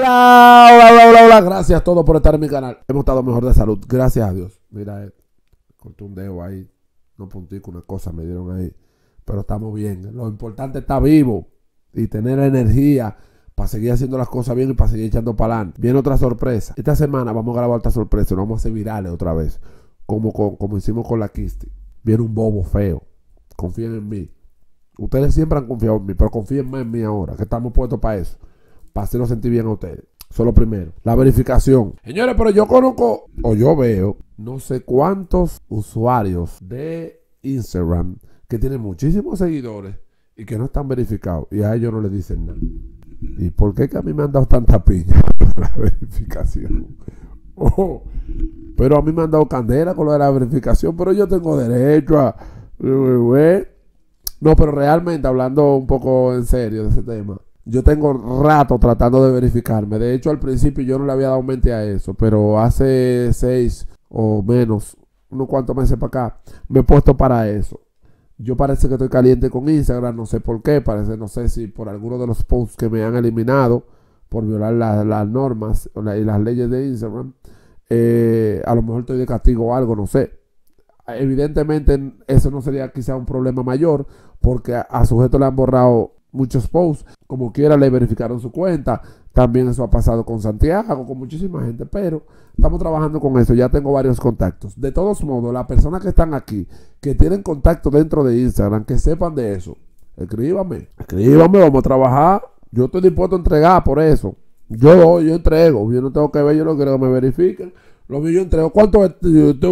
Hola, hola, hola, hola. Gracias a todos por estar en mi canal. Hemos estado mejor de salud. Gracias a Dios. Mira, corté un dedo ahí. No puntico, una cosa me dieron ahí. Pero estamos bien. Lo importante es estar vivo y tener energía para seguir haciendo las cosas bien y para seguir echando para adelante. Viene otra sorpresa. Esta semana vamos a grabar otra sorpresa. Nos vamos a hacer virales otra vez. Como hicimos con la Kisti. Viene un bobo feo. Confíen en mí. Ustedes siempre han confiado en mí, pero confíen más en mí ahora, que estamos puestos para eso. Para hacerlo sentir bien a ustedes. Eso es lo primero. La verificación. Señores, pero yo conozco, o yo veo, no sé cuántos usuarios de Instagram que tienen muchísimos seguidores y que no están verificados. Y a ellos no les dicen nada. ¿Y por qué que a mí me han dado tanta piña por la verificación? Oh, pero a mí me han dado candela con lo de la verificación, pero yo tengo derecho a... No, pero realmente, hablando un poco en serio de ese tema, yo tengo rato tratando de verificarme. De hecho, al principio yo no le había dado mente a eso, pero hace 6 o menos, unos cuantos meses para acá, me he puesto para eso. Yo parece que estoy caliente con Instagram, no sé por qué, no sé si por alguno de los posts que me han eliminado por violar las normas y las leyes de Instagram. A lo mejor estoy de castigo o algo, no sé. Evidentemente eso no sería quizá un problema mayor, porque a sujeto le han borrado muchos posts, como quiera le verificaron su cuenta. También eso ha pasado con Santiago, con muchísima gente, pero estamos trabajando con eso. Ya tengo varios contactos. De todos modos, las personas que están aquí, que tienen contacto dentro de Instagram, que sepan de eso, escríbame, vamos a trabajar. Yo estoy dispuesto a entregar por eso. Yo entrego, yo no tengo que ver, yo no quiero que me verifiquen. Lo mío yo entrego. ¿Cuánto es?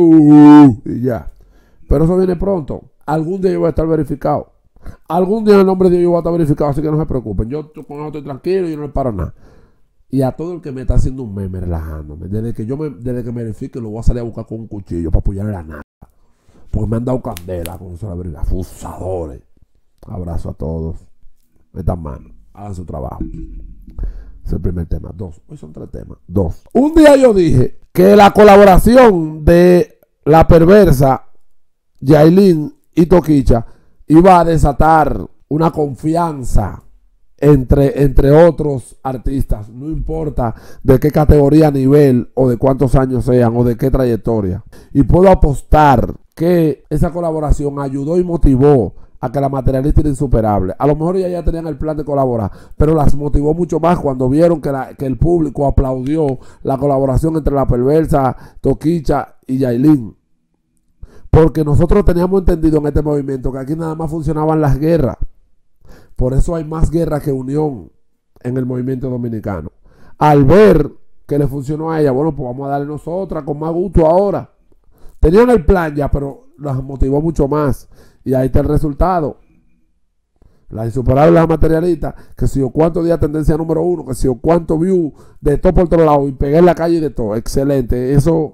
Y ya. Pero eso viene pronto. Algún día yo voy a estar verificado. Algún día el nombre de Dios yo voy a estar verificado, así que no se preocupen. Yo con eso estoy tranquilo y yo no le paro nada. Y a todo el que me está haciendo un meme relajándome, desde que me verifique, lo voy a salir a buscar con un cuchillo para apoyarle la nada. Porque me han dado candela con eso de la verificación. Afusadores. Abrazo a todos. Metan mano. Hagan su trabajo. Es el primer tema. 2. Hoy son 3 temas. 2. Un día yo dije que la colaboración de La Perversa, Yailin y Toquicha iba a desatar una confianza entre otros artistas. No importa de qué categoría, nivel o de cuántos años sean o de qué trayectoria. Y puedo apostar que esa colaboración ayudó y motivó a que la Materialista era insuperable. A lo mejor ya tenían el plan de colaborar, pero las motivó mucho más cuando vieron que el público aplaudió la colaboración entre La Perversa, Toquicha y Yailin. Porque nosotros teníamos entendido en este movimiento que aquí nada más funcionaban las guerras. Por eso hay más guerra que unión en el movimiento dominicano. Al ver que le funcionó a ella, bueno, pues vamos a darle nosotras con más gusto ahora. Tenían el plan ya, pero las motivó mucho más. Y ahí está el resultado. La insuperable, la Materialista, que si o cuántos días tendencia número 1, que si o cuántos views de todo por otro lado y pegué en la calle y de todo. Excelente. Eso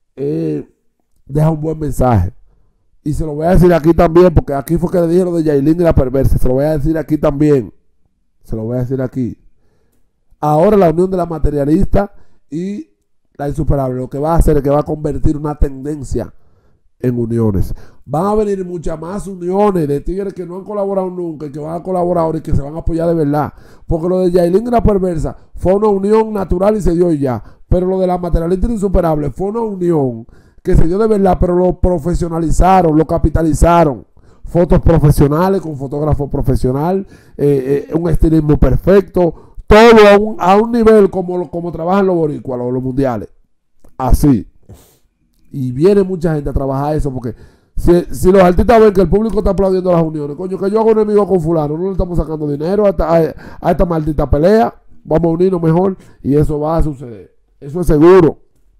deja un buen mensaje. Y se lo voy a decir aquí también, porque aquí fue que le dije lo de Yailin y La Perversa. Se lo voy a decir aquí también. Se lo voy a decir aquí. Ahora la unión de la Materialista y la insuperable, lo que va a hacer es que va a convertir una tendencia en uniones. Van a venir muchas más uniones de tigres que no han colaborado nunca y que van a colaborar ahora y que se van a apoyar de verdad. Porque lo de Yailin y La Perversa fue una unión natural y se dio y ya. Pero lo de la Materialista y la insuperable fue una unión que se dio de verdad, pero lo profesionalizaron, lo capitalizaron. Fotos profesionales con fotógrafo profesional, un estilismo perfecto, todo a un nivel como trabajan los boricuas, los mundiales. Así. Y viene mucha gente a trabajar eso, porque si los artistas ven que el público está aplaudiendo las uniones, coño, que yo hago un enemigo con fulano, no le estamos sacando dinero a esta maldita pelea, vamos a unirnos mejor y eso va a suceder. Eso es seguro.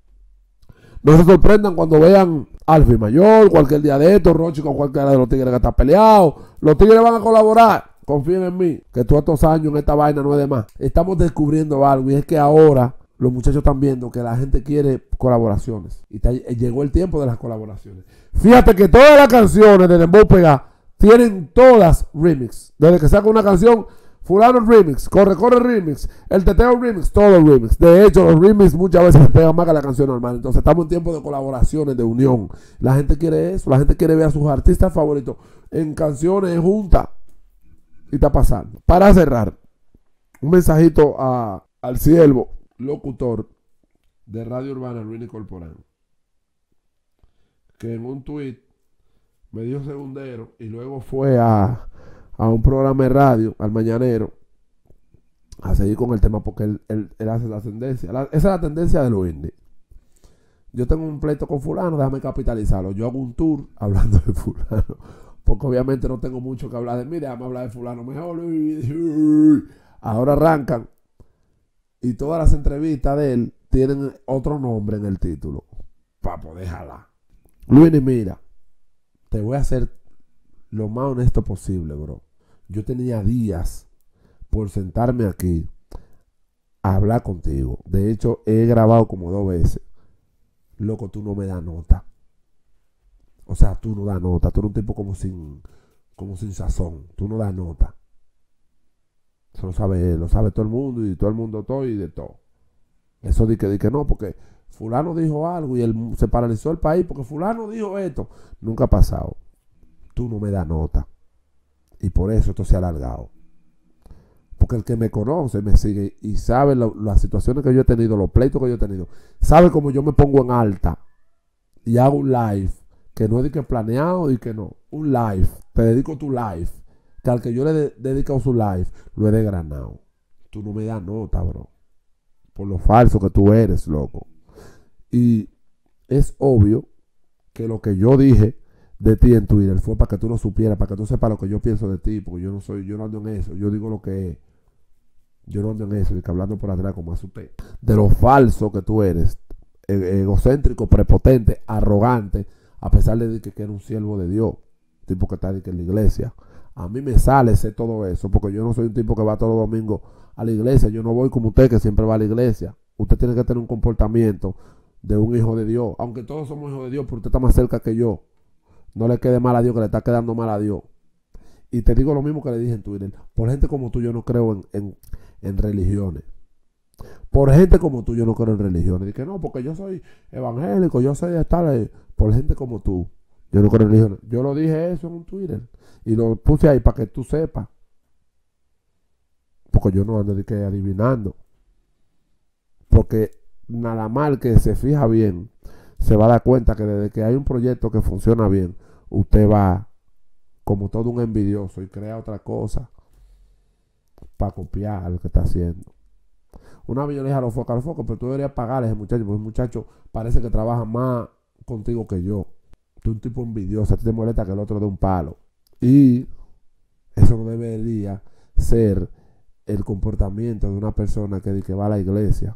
No se sorprendan cuando vean Alfie Mayor, cualquier día de estos, Rochi con cualquiera de los tigres que están peleados. Los tigres van a colaborar. Confíen en mí, que todos estos años en esta vaina no es de más. Estamos descubriendo algo y es que ahora los muchachos están viendo que la gente quiere colaboraciones. Y llegó el tiempo de las colaboraciones. Fíjate que todas las canciones de Dembow Pega tienen todas remix. Desde que saca una canción, fulano remix, corre remix, el teteo remix, todo remix. De hecho, los remix muchas veces se pegan más que la canción normal. Entonces estamos en tiempo de colaboraciones, de unión. La gente quiere eso, la gente quiere ver a sus artistas favoritos en canciones juntas. Y está pasando. Para cerrar, un mensajito a al siervo locutor de Radio Urbana, Luis Corporán, que en un tuit me dijo segundero y luego fue a un programa de radio, al Mañanero, a seguir con el tema porque él hace la tendencia. Esa es la tendencia de Luis. Yo tengo un pleito con fulano, déjame capitalizarlo. Yo hago un tour hablando de fulano, porque obviamente no tengo mucho que hablar de mí, déjame hablar de fulano mejor. Ahora arrancan y todas las entrevistas de él tienen otro nombre en el título, para poder jalar. Luis, mira, te voy a hacer lo más honesto posible, bro. Yo tenía días por sentarme aquí a hablar contigo. De hecho, he grabado como 2 veces. Loco, tú no me das nota. O sea, tú no das nota. Tú eres un tipo como sin sazón. Tú no das nota. Eso lo sabe todo el mundo y todo el mundo todo y de todo. Eso di que no, porque fulano dijo algo y se paralizó el país porque fulano dijo esto. Nunca ha pasado. Tú no me das nota. Y por eso esto se ha alargado. Porque el que me conoce, me sigue y sabe las situaciones que yo he tenido, los pleitos que yo he tenido, sabe cómo yo me pongo en alta y hago un live, que no es de que planeado y que no, un live, te dedico tu live, que al que yo le dedico su live, lo he desgranado. Tú no me das nota, bro, por lo falso que tú eres, loco. Y es obvio que lo que yo dije de ti en Twitter fue para que tú lo supieras, para que tú sepas lo que yo pienso de ti, porque yo no ando en eso, yo digo lo que es. Yo no ando en eso, y que hablando por atrás como hace usted. De lo falso que tú eres, egocéntrico, prepotente, arrogante, a pesar de que eres un siervo de Dios, tipo que está en la iglesia. A mí me sale ser todo eso, porque yo no soy un tipo que va todos los domingos a la iglesia. Yo no voy como usted, que siempre va a la iglesia. Usted tiene que tener un comportamiento de un hijo de Dios. Aunque todos somos hijos de Dios, pero usted está más cerca que yo. No le quede mal a Dios, que le está quedando mal a Dios. Y te digo lo mismo que le dije en Twitter. Por gente como tú yo no creo en religiones. Por gente como tú yo no creo en religiones. Dije no, porque yo soy evangélico, yo soy de tal. Por gente como tú yo no creo en religiones. Yo lo dije eso en un Twitter. Y lo puse ahí para que tú sepas. Porque yo no ando de que adivinando. Porque nada mal que se fija bien, se va a dar cuenta que desde que hay un proyecto que funciona bien, usted va como todo un envidioso y crea otra cosa para copiar lo que está haciendo. Una vez yo le dije a los focos, pero tú deberías pagarle a ese muchacho, porque el muchacho parece que trabaja más contigo que yo. Tú eres un tipo envidioso, a ti te molesta que el otro dé un palo. Y eso no debería ser el comportamiento de una persona que va a la iglesia.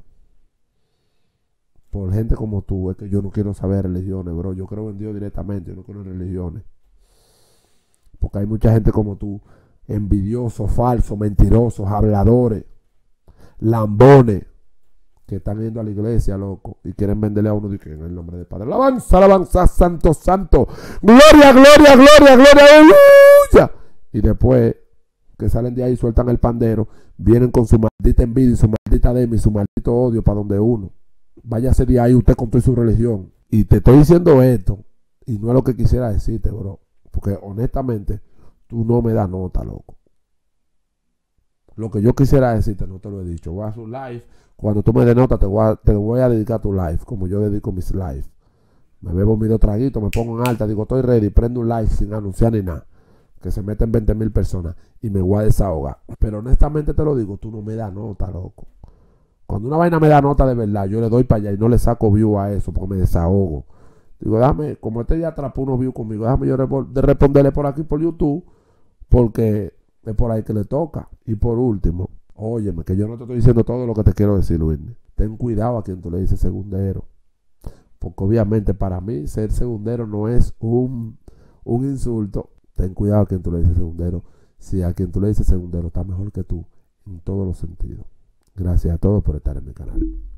Por gente como tú, es que yo no quiero saber religiones, bro. Yo creo en Dios directamente, yo no creo en religiones. Porque hay mucha gente como tú, envidiosos, falsos, mentirosos, habladores, lambones, que están yendo a la iglesia, loco, y quieren venderle a uno de que en el nombre del Padre. Alabanza, santo, santo. Gloria, gloria, gloria, gloria, aleluya. Y después que salen de ahí, sueltan el pandero, vienen con su maldita envidia y su maldita demi, su maldito odio para donde uno. Váyase de ahí usted con toda su religión. Y te estoy diciendo esto, y no es lo que quisiera decirte, bro. Porque honestamente, tú no me das nota, loco. Lo que yo quisiera decirte, no te lo he dicho. Voy a hacer un live. Cuando tú me des nota, te voy a dedicar tu live, como yo dedico mis live. Me bebo mis 2 traguitos, me pongo en alta, digo, estoy ready, prendo un live sin anunciar ni nada. Que se meten 20,000 personas y me voy a desahogar. Pero honestamente te lo digo, tú no me das nota, loco. Cuando una vaina me da nota de verdad, yo le doy para allá y no le saco view a eso porque me desahogo. Digo, déjame, como este día atrapó unos views conmigo, déjame yo responderle por aquí por YouTube, porque es por ahí que le toca. Y por último, óyeme, que yo no te estoy diciendo todo lo que te quiero decir, Luis. Ten cuidado a quien tú le dices segundero. Porque obviamente para mí ser segundero no es un insulto. Ten cuidado a quien tú le dices segundero. Si a quien tú le dices segundero está mejor que tú en todos los sentidos. Gracias a todos por estar en mi canal.